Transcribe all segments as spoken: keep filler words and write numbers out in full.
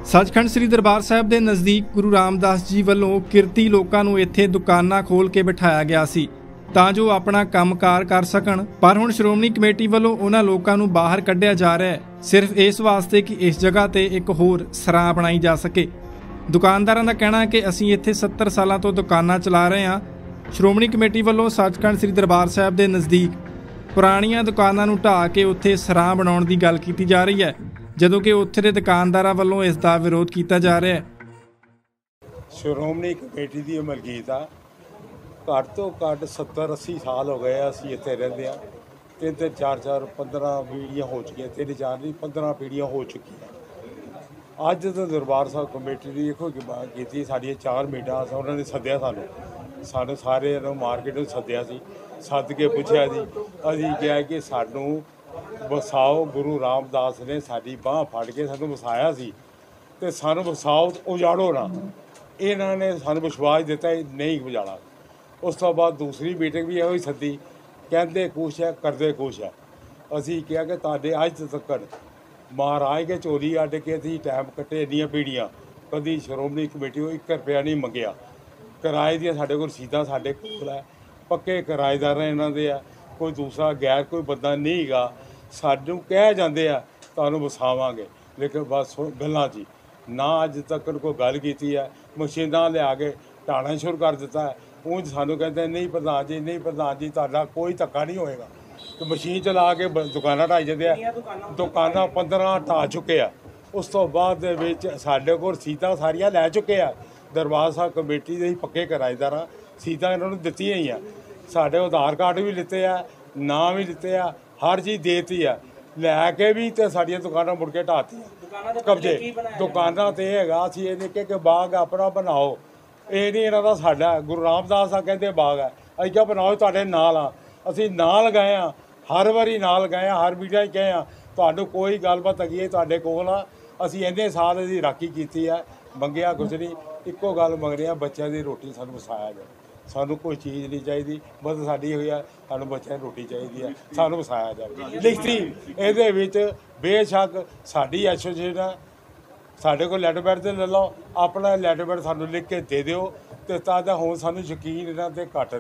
सचखंड श्री दरबार साहब के नज़दीक गुरु रामदास जी वालों किरती लोगों को इत्थे दुकानां खोल के बिठाया गया सी तां जो अपना कामकार कर सकन। पर हुण श्रोमणी कमेटी वालों उन्हां लोकां नूं बाहर कढ़िया जा रहा है सिर्फ इस वास्ते कि इस जगह ते एक होर सरां बनाई जा सके। दुकानदारां दा कहना है कि असीं इत्थे सत्तर सालां तो दुकानां चला रहे हां। श्रोमणी कमेटी वालों सचखंड श्री दरबार साहब के नज़दीक पुरानियां दुकानां नूं ढाह के उत्थे सरां बनाउण दी गल कीती जा रही है, जदों कि उत्थे दे दुकानदारां वालों इस दा विरोध किया जा रहा है। श्रोमणी कमेटी की मलकीत आ, घट तो घट सत्तर अस्सी साल हो गए असीं इत्थे रहिंदे आ। तीन तीन चार चार पंद्रह पीढ़ियां हो चुकी, तीन चार नहीं पंद्रह पीढ़ियां हो चुकी। अज तो दरबार साहब कमेटी ने देखो की साड़ियां चार मीटां उन्होंने सद्या सानूं सानूं सारे मार्केट में सद्या सी, सद के पुछया जी असीं कहा कि सानूं वसाओ। गुरु रामदास ने साडी बांह फड़ के सानूं वसाया सी ते सानूं वसाओ उजाड़ो ना। इन्हां ने सानूं विश्वास दिता नहीं उजाड़ा। उस तो बाद दूसरी मीटिंग भी इहो सदी, कहते कुछ है करते कुछ है। असीं कहा कि तुहाडे अज तक महाराज के चोरी अड्ड के असीं टाइम कट्टे इन्नियां पीढ़ियां कभी श्रोमणी कमेटी एक रुपया नहीं मंगिया। किराए दियां साडे कोल रसीदां साडे कोल है, पक्के किराएदार इन्हां दे आ, कोई दूसरा गैर कोई बंदा नहीं गा। सानूं कह जांदे आ तुहानूं वसावांगे, लेकिन बस गल्लां जी ना अज तक कोई गल कीती है। मशीनां लिया के ढाणा शुरू कर दिता है। ਉਂਝ सानूं कहते नहीं प्रधान जी नहीं प्रधान जी तुहाडा कोई धक्का नहीं होएगा। तो मशीन चला के दुकानां ढाई जांदे आ, दुकानां पंद्रह ढा चुके आ। उस तो बाद दे विच साडे कोल रसीदां सारियां लै चुके आ। दरबार साहब कमेटी दे पक्के किराएदार आ, रसीदां इन्हां नूं दित्तियां ही आ। साडे आधार कार्ड भी लिते आ, नाम भी लिते आ, हर चीज़ देती है। लैके भी तो साड़ियां दुकानां मुड़ के ढातियां कब्जे। दुकानां ते हैगा असीं इह नहीं कि बाग अपना बनाओ, ये नहीं इन्हां दा साडा। गुरु रामदास आ कहते बाग है, असीं क्या बनाओ तुहाडे नाल आ। असीं नाल गए हाँ, हर वारी नाल गए हाँ, हर मीडिया कहे हाँ तुहानूं कोई गलबात हैगी तुहाडे कोल आ। असीं इन्ने साल असीं राखी कीती है, मंगिया कुछ नहीं। इक्को गल मंगदे आ बच्चों की रोटी सानूं वसाया जाए। सानूं कोई चीज़ नहीं चाहिए, बस साडी होई है सानूं बच्चों की रोटी चाहिए है, सानूं वसाया जाए। लिखती इहदे विच बेशक साडी एसोसीएशन है, साढ़े को लैटरपैड तो ले लो, अपना लैटरपैड सानूं लिख के दे दिओ तो तां हुण सानूं यकीन इन्हां ते घट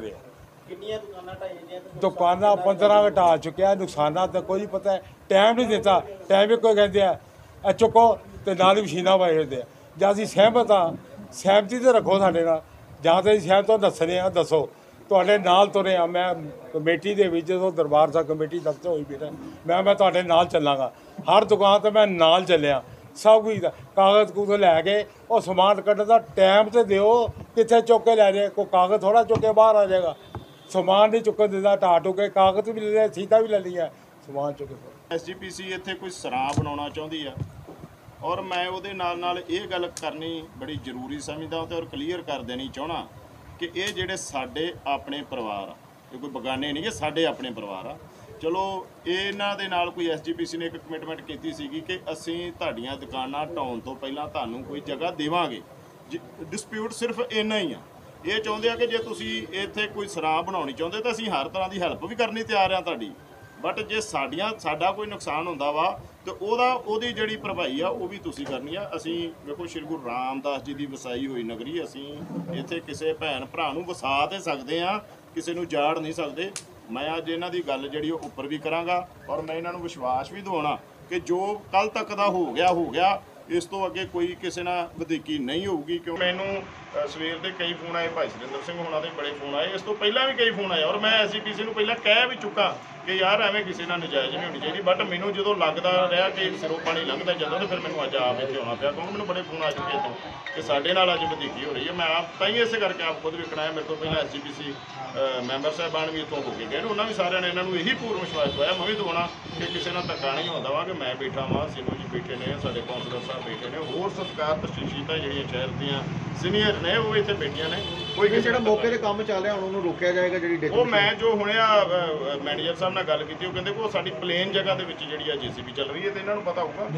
रिहा। दुकानां पंद्रह ढा चुकिया, नुकसाना तो कोई पता है। टाइम नहीं दिता, टाइम भी कोई कहते हैं चुको तो नाल ही मशीनां पाई दिंदे आ। जां असीं सहमत हाँ, सहमति तो रखो साडे नाल, जां तो सहमत हो दस्सने आ दसो तुहाडे नाल तुरे आ। मैं कमेटी दे विच जो दरबार साहब कमेटी दफ्तर होई बैठा, मैं मैं तुहाडे नाल चलांगा। हर दुकान तो मैं नाल चलिया, सब कुछ कागज़ कूगज़ लैके और समान कड्ढण दा टाइम तो दिओ। कित्थे चुक के लै जाए, कोई कागज़ थोड़ा चुक के बाहर आ जाएगा। समान नहीं चुकन दिंदा, ढा टुके कागज़ भी ले लिया, सीधा भी ले लिया, समान चुके। एस जी पी सी इत्थे कोई सरां बनाउणा चाहुंदी आ और मैं उहदे नाल नाल इह गल करनी बड़ी जरूरी समझदा ते और क्लीयर कर देनी चाहना कि ये जिहड़े साडे अपने परिवार आ, ये कोई बगाने नहीं, ये साडे अपने परिवार आ। चलो इन्हां दे नाल कोई एस जी पी सी ने एक कमिटमेंट की सी कि असीं तुहाडीआं दुकानां ढाउण तो पहलां तुहानूं कोई जगह देवांगे। डिस्प्यूट सिर्फ इन्ना ही आ, ये चाहुंदे आ कि जे तुसीं इत्थे कोई सरां बनाउणी चाहुंदे तां असीं हर तरह की हैल्प भी करनी तैयार आ तुहाडी। बट जे साडियां साडा कोई नुकसान हुंदा वा तो ओहदा ओहदी जिहड़ी भरपाई आ वो भी तुसीं करनी आ। असीं वेखो श्री गुरु रामदास जी की वसाई हुई नगरी, असीं इत्थे किसी भैन भरा नूं वसा ते सकदे आ, किसी नूं जाड़ नहीं सकदे। मैं अज इन्हां दी गल जिहड़ी उपर भी करांगा और मैं इन्हां नूं विश्वास भी दिवाउणा कि जो कल तक दा हो गया हो गया, इस तो अगे कोई किसी नाल वधीकी नहीं होगी। क्यों मैनू सवेर के कई फोन आए, भाई सुरिंदर सिंह होना के बड़े फोन आए, इस तो पहला भी कई फोन आए और मैं एस जी पी सी नूं पहलां कह भी चुका कि यार एवें किसी नाल नजायज़ नहीं होनी चाहिए। बट मैनू जो लगता रहा कि सिरों पानी लंघदा जाता तो फिर मैनू अज आप इत्थे आउणा पिया, क्योंकि मैनू बड़े फोन आ चुके इतों कि साडे नाल अज वधीकी हो रही है। मैं आप ताई इस करके आप खुद वेखण आया। मेरे तो पहलां S G P C member साहबान भी इतों हो के गए, उन्होंने भी सारिਆਂ ने इन्हों यही पूर्ण विश्वास दवाया। मैं भी दवाउणा कि किसी नाल धक्का नहीं होंदा वा कि मैं बैठा वां, सिनू जी बैठे ने, साडे कौंसलर साहब बैठे ने, होर सत्कार तशरीफां जिहड़ियां शहर दीयां सीनियर ने वो इत्थे बैठियां ने। कोई ਜਿਹੜਾ मौके ਤੇ ਕੰਮ ਚੱਲ ਰਿਹਾ ਉਹਨੂੰ ਰੋਕਿਆ ਜਾਏਗਾ ਜਿਹੜੀ ਉਹ ਮੈਂ ਜੋ ਹੁਣੇ ਆ ਮੈਨੇਜਰ ਸਾਹਿਬ ਨਾਲ ਗੱਲ ਕੀਤੀ, ਉਹ ਕਹਿੰਦੇ ਕਿ ਉਹ ਸਾਡੀ ਪਲੇਨ ਜਗ੍ਹਾ ਦੇ ਵਿੱਚ ਜਿਹੜੀ ਆ ਜੀਸੀਬੀ ਚੱਲ ਰਹੀ ਹੈ ਤੇ ਇਹਨਾਂ ਨੂੰ ਪਤਾ ਹੋਊਗਾ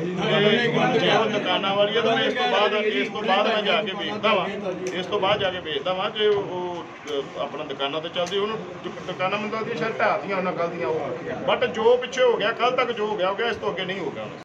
ਕਿ ਜੇ ਉਹ ਦੁਕਾਨਾਂ ਵਾਲੀ ਹੈ ਤਾਂ ਮੈਂ ਇਸ ਤੋਂ ਬਾਅਦ ਇਸ ਤੋਂ ਬਾਅਦ ਮੈਂ ਜਾ ਕੇ ਵੇਖਦਾ ਵਾਂ ਇਸ ਤੋਂ ਬਾਅਦ ਜਾ ਕੇ ਵੇਖਦਾ ਵਾਂ ਜੇ ਉਹ ਆਪਣਾ ਦੁਕਾਨਾਂ ਤੇ ਚੱਲਦੀ ਉਹਨੂੰ ਦੁਕਾਨਾਂ ਮੈਨੂੰ ਲੱਗਦੀ ਸ਼ਾਇਦ ਢਾਹਤੀਆਂ ਉਹਨਾਂ ਕੱਲ੍ਹ ਦੀਆਂ ਉਹ। ਬਟ ਜੋ ਪਿੱਛੇ ਹੋ ਗਿਆ ਕੱਲ੍ਹ ਤੱਕ ਜੋ ਹੋ ਗਿਆ ਹੋ ਗਿਆ, ਇਸ ਤੋਂ ਅੱਗੇ ਨਹੀਂ ਹੋ ਗਿਆ।